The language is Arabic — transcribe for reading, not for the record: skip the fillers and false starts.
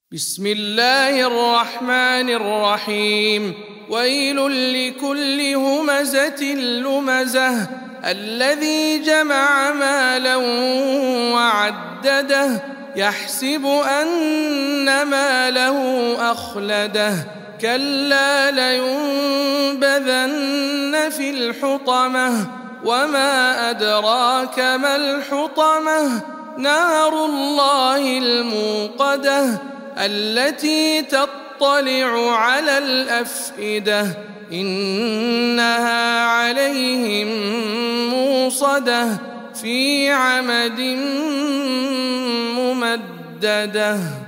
بسم الله الرحمن الرحيم. ويل لكل همزة لمزة الذي جمع مالا وعدده يحسب أن ماله أخلده كلا لينبذن في الحطمة وما أدراك ما الحطمة نار الله الموقدة التي تطلع على الأفئدة إنها عليهم موصدة في عمد ممددة.